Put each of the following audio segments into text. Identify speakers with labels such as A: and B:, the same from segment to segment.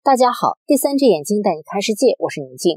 A: 大家好，第三只眼睛带你看世界，我是宁静。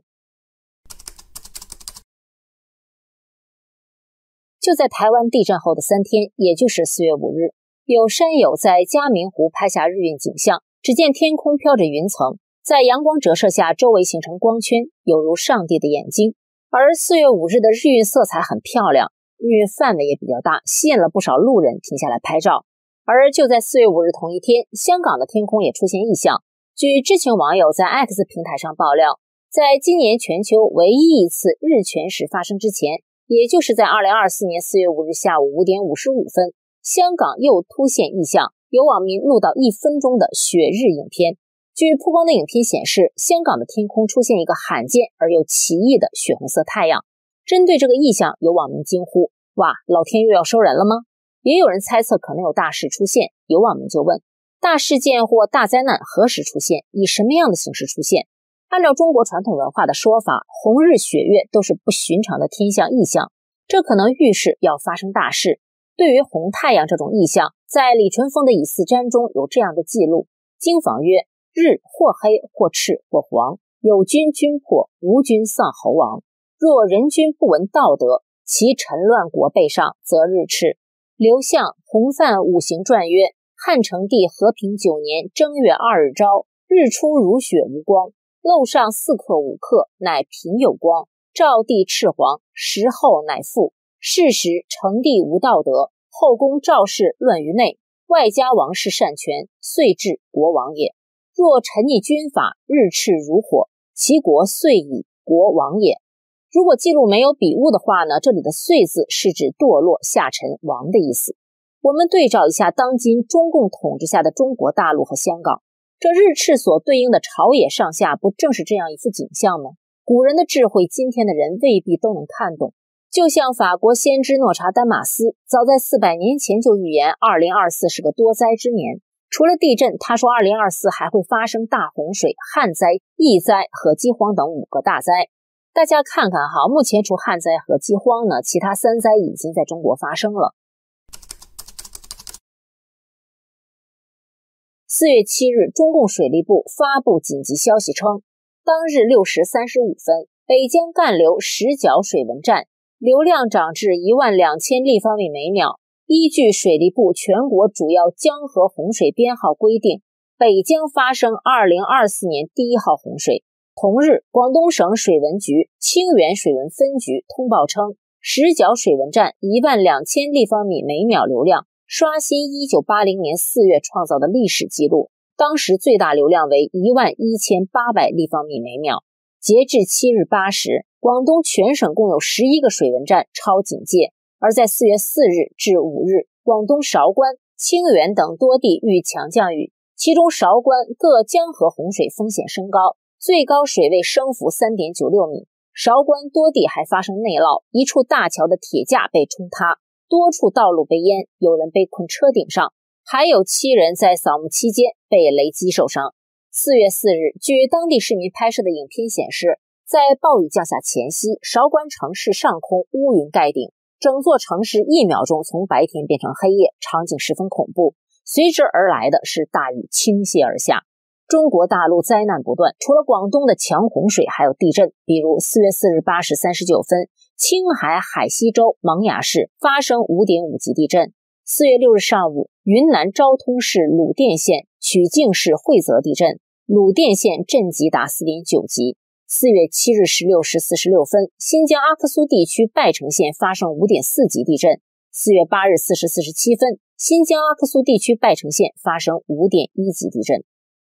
A: 就在台湾地震后的3天，也就是4月5日，有山友在嘉明湖拍下日晕景象，只见天空飘着云层，在阳光折射下，周围形成光圈，犹如上帝的眼睛。而4月5日的日晕色彩很漂亮，日晕范围也比较大，吸引了不少路人停下来拍照。而就在4月5日同一天，香港的天空也出现异象。据知情网友在 X 平台上爆料，在今年全球唯一一次日全食发生之前，也就是在2024年4月5日下午5点55分，香港又突现异象，有网民录到1分钟的血日影片。据曝光的影片显示，香港的天空出现一个罕见而又奇异的血红色太阳。针对这个异象，有网民惊呼：哇，老天又要收人了吗？也有人猜测可能有大事出现，有网民就问：大事件或大灾难何时出现？以什么样的形式出现？按照中国传统文化的说法，红日血月都是不寻常的天象异象，这可能预示要发生大事。对于红太阳这种异象，在李淳风的《以四占》中有这样的记录：经房曰，日或黑或赤或黄，有君君破，无君丧侯王。若人君不闻道德，其臣乱国备上，则日赤。刘向洪范五行传曰，汉成帝和平9年正月2日朝，日出如雪无光，漏上4克5克，乃平有光。赵帝赤黄，时后乃复。是时成帝无道德，后宫赵氏乱于内，外加王室擅权，遂至国亡也。若臣逆军法，日赤如火，其国遂已国亡也。如果记录没有笔误的话呢，这里的遂字是指堕落下沉亡的意思。我们对照一下当今中共统治下的中国大陆和香港，这日赤所对应的朝野上下不正是这样一幅景象吗？古人的智慧，今天的人未必都能看懂。就像法国先知诺查丹马斯，早在400年前就预言2024是个多灾之年。除了地震，他说2024还会发生大洪水、旱灾、疫灾和饥荒等5个大灾。大家看看哈，目前除旱灾和饥荒呢，其他3灾已经在中国发生了。4月7日，中共水利部发布紧急消息称，当日6时35分，北江干流10角水文站流量涨至12000立方米每秒。依据水利部全国主要江河洪水编号规定，北江发生2024年第1号洪水。同日，广东省水文局清源水文分局通报称，10角水文站12000立方米每秒流量刷新1980年4月创造的历史记录，当时最大流量为11800立方米每秒。截至7日8时，广东全省共有11个水文站超警戒。而在4月4日至5日，广东韶关、清源等多地遇强降雨，其中韶关各江河洪水风险升高，最高水位升幅 3.96 米。韶关多地还发生内涝，一处大桥的铁架被冲塌，多处道路被淹，有人被困车顶上，还有7人在扫墓期间被雷击受伤。4月4日，据当地市民拍摄的影片显示，在暴雨降下前夕，韶关城市上空乌云盖顶，整座城市1秒钟从白天变成黑夜，场景十分恐怖。随之而来的是大雨倾泻而下。中国大陆灾难不断，除了广东的强洪水，还有地震。比如4月4日8时39分，青海海西州蒙雅市发生 5.5 级地震。4月6日上午，云南昭通市鲁甸县曲靖市惠泽地震，鲁甸县震级达 4.9 级。4月7日16时46分，新疆阿克苏地区拜城县发生 5.4 级地震。4月8日4时47分，新疆阿克苏地区拜城县发生 5.1 级地震。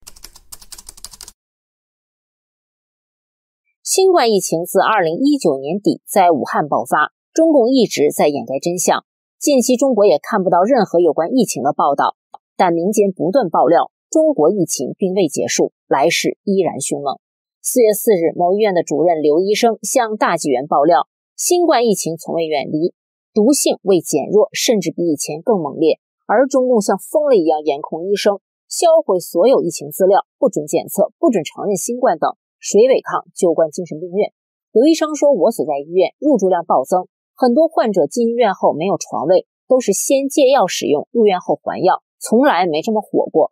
A: 新冠疫情自2019年底在武汉爆发，中共一直在掩盖真相。近期中国也看不到任何有关疫情的报道，但民间不断爆料，中国疫情并未结束，来势依然凶猛。4月4日，某医院的主任刘医生向大纪元爆料，新冠疫情从未远离，毒性未减弱，甚至比以前更猛烈，而中共像疯了一样严控医生，销毁所有疫情资料，不准检测，不准承认新冠等，谁违抗就关精神病院。刘医生说，我所在医院入住量暴增，很多患者进医院后没有床位，都是先戒药使用，入院后还药，从来没这么火过。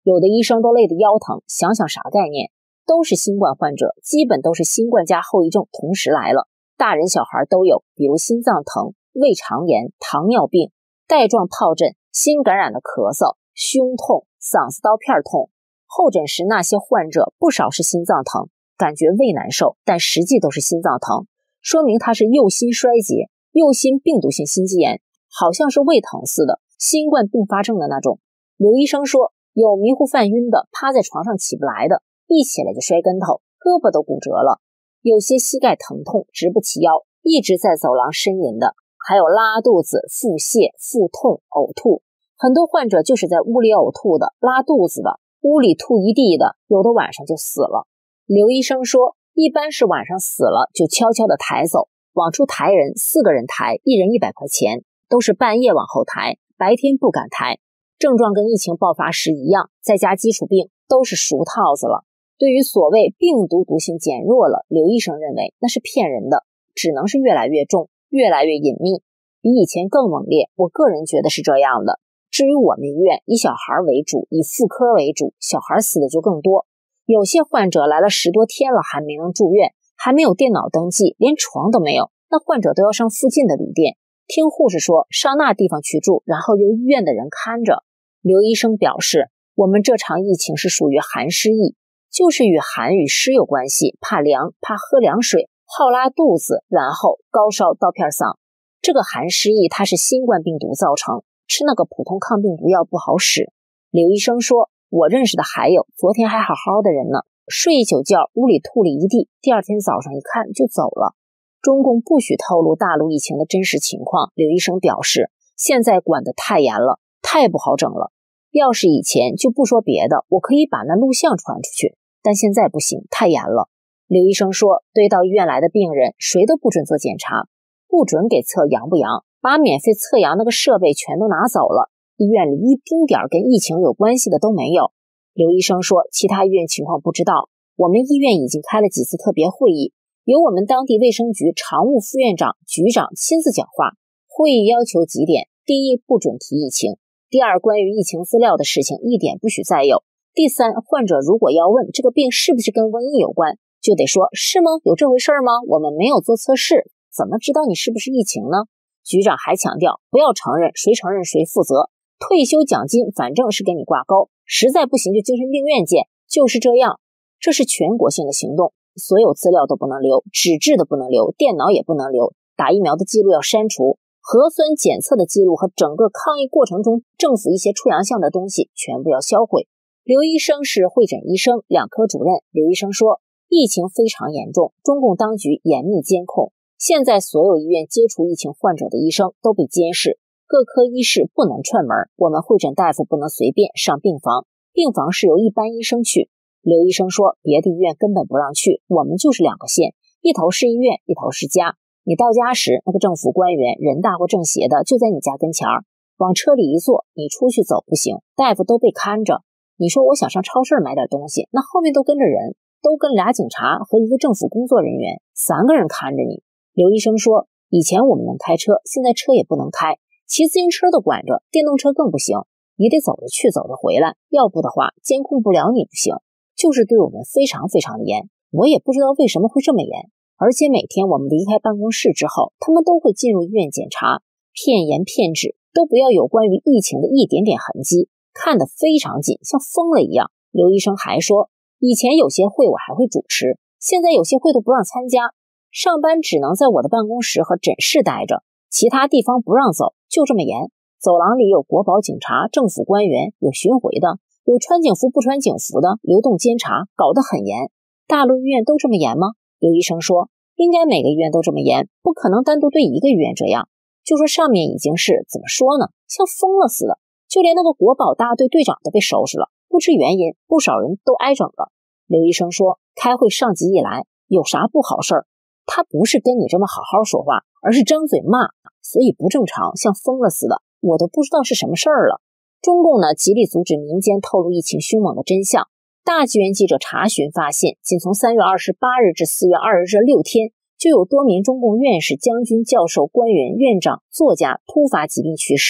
A: 有的医生都累得腰疼，想想啥概念？都是新冠患者，基本都是新冠加后遗症同时来了，大人小孩都有，比如心脏疼、胃肠炎、糖尿病、带状疱疹、新感染的咳嗽、胸痛、嗓子刀片痛。候诊时那些患者不少是心脏疼，感觉胃难受，但实际都是心脏疼，说明他是右心衰竭、右心病毒性心肌炎，好像是胃疼似的，新冠并发症的那种。刘医生说，有迷糊犯晕的，趴在床上起不来的，一起来就摔跟头，胳膊都骨折了，有些膝盖疼痛直不起腰，一直在走廊呻吟的，还有拉肚子、腹泻、腹痛、呕吐，很多患者就是在屋里呕吐的、拉肚子的，屋里吐一地的，有的晚上就死了。刘医生说，一般是晚上死了就悄悄地抬走，往出抬人，4个人抬，一人100块钱，都是半夜往后抬，白天不敢抬。症状跟疫情爆发时一样，再加基础病，都是熟套子了。对于所谓病毒毒性减弱了，刘医生认为那是骗人的，只能是越来越重，越来越隐秘，比以前更猛烈，我个人觉得是这样的。至于我们医院以小孩为主，以妇科为主，小孩死的就更多。有些患者来了10多天了还没能住院，还没有电脑登记，连床都没有，那患者都要上附近的旅店，听护士说上那地方去住，然后由医院的人看着。刘医生表示，我们这场疫情是属于寒湿疫，就是与寒与湿有关系，怕凉，怕喝凉水，好拉肚子，然后高烧刀片嗓。这个寒湿疫它是新冠病毒造成，吃那个普通抗病毒药不好使。刘医生说，我认识的还有昨天还好好的人呢，睡一宿觉屋里吐了一地，第二天早上一看就走了。中共不许透露大陆疫情的真实情况，刘医生表示，现在管得太严了，太不好整了。要是以前就不说别的，我可以把那录像传出去，但现在不行，太严了。刘医生说，对到医院来的病人谁都不准做检查，不准给测阳不阳，把免费测阳那个设备全都拿走了，医院里一丁点儿跟疫情有关系的都没有。刘医生说，其他医院情况不知道，我们医院已经开了几次特别会议，由我们当地卫生局常务副院长、局长亲自讲话。会议要求几点：第一，不准提疫情；第二，关于疫情资料的事情一点不许再有；第三，患者如果要问这个病是不是跟瘟疫有关，就得说是吗？有这回事吗？我们没有做测试，怎么知道你是不是疫情呢？局长还强调，不要承认，谁承认谁负责。退休奖金反正是跟你挂钩，实在不行就精神病院见，就是这样。这是全国性的行动，所有资料都不能留，纸质的不能留，电脑也不能留，打疫苗的记录要删除，核酸检测的记录和整个抗疫过程中政府一些出洋相的东西全部要销毁。刘医生是会诊医生，两科主任。刘医生说，疫情非常严重，中共当局严密监控，现在所有医院接触疫情患者的医生都被监视，各科医室不能串门，我们会诊大夫不能随便上病房，病房是由一般医生去。刘医生说，别的医院根本不让去，我们就是2个县，一头是医院，一头是家。你到家时，那个政府官员、人大或政协的就在你家跟前儿，往车里一坐，你出去走不行，大夫都被看着。你说我想上超市买点东西，那后面都跟着人，都跟2警察和一个政府工作人员，3个人看着你。刘医生说，以前我们能开车，现在车也不能开，骑自行车都管着，电动车更不行，你得走着去走着回来，要不的话监控不了你不行，就是对我们非常非常的严。我也不知道为什么会这么严，而且每天我们离开办公室之后，他们都会进入医院检查，片言片纸都不要有关于疫情的一点点痕迹，看得非常紧，像疯了一样。刘医生还说，以前有些会我还会主持，现在有些会都不让参加，上班只能在我的办公室和诊室待着，其他地方不让走，就这么严。走廊里有国保警察、政府官员，有巡回的，有穿警服不穿警服的，流动监察，搞得很严。大陆医院都这么严吗？刘医生说，应该每个医院都这么严，不可能单独对一个医院这样。就说上面已经是怎么说呢，像疯了似的，就连那个国保大队队长都被收拾了，不知原因，不少人都挨整了。刘医生说，开会上级一来，有啥不好事儿，他不是跟你这么好好说话，而是张嘴骂，所以不正常，像疯了似的，我都不知道是什么事儿了。中共呢，极力阻止民间透露疫情凶猛的真相。大纪元记者查询发现，仅从3月28日至4月2日这6天，就有多名中共院士、将军、教授、官员、院长、作家突发疾病去世，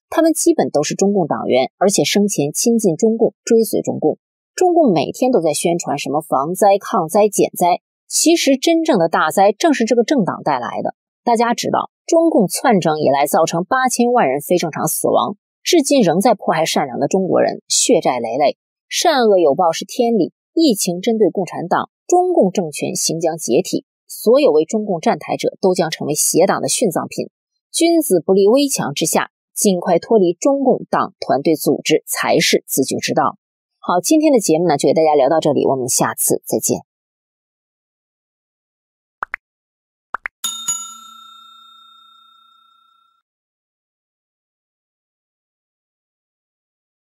A: 他们基本都是中共党员，而且生前亲近中共，追随中共。中共每天都在宣传什么防灾、抗灾、减灾，其实真正的大灾正是这个政党带来的。大家知道，中共篡政以来造成8000万人非正常死亡，至今仍在迫害善良的中国人，血债累累。善恶有报是天理，疫情针对共产党，中共政权行将解体，所有为中共站台者都将成为邪党的殉葬品。君子不立危墙之下，尽快脱离中共党团队组织才是自救之道。好，今天的节目呢就给大家聊到这里，我们下次再见。